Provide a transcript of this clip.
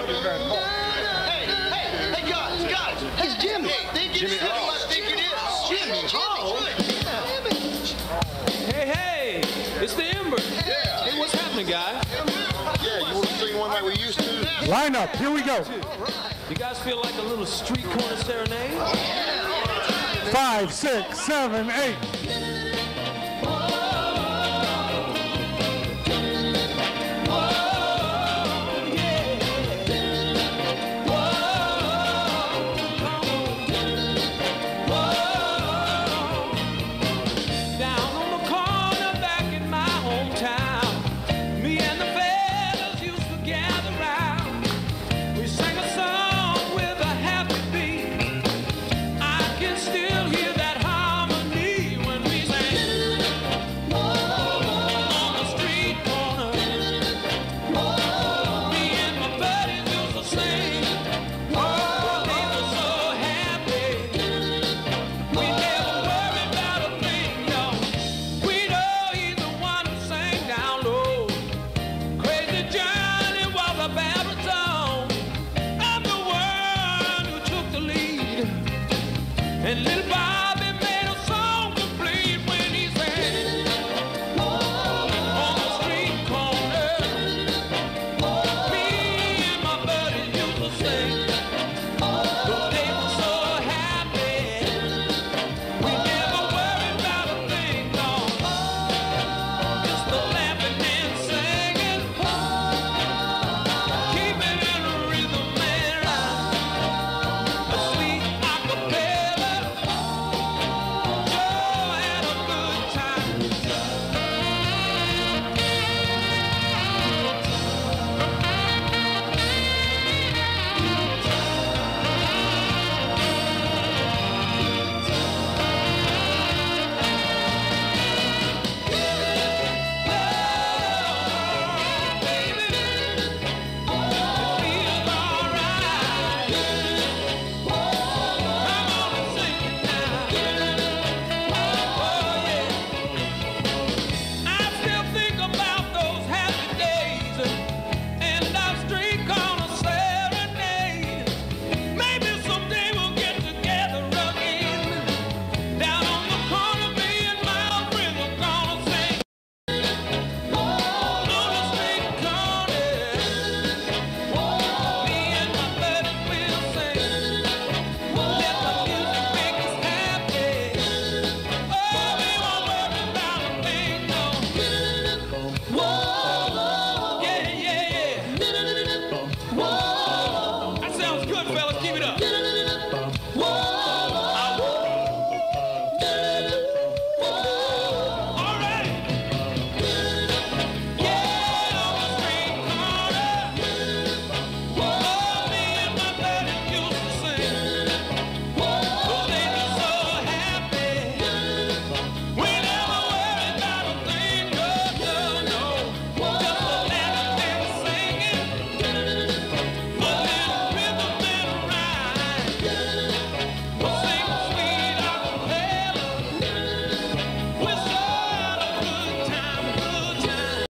Hey, guys. It's Jimmy. Jimmy Hall. I think it is. Jimmy Hall. Hey, it's the Embers. Yeah. Hey, what's happening, guys? Yeah, you want to sing one like we used to? Line up. Here we go. You guys feel like a little street corner serenade? 5, 6, 7, 8. And little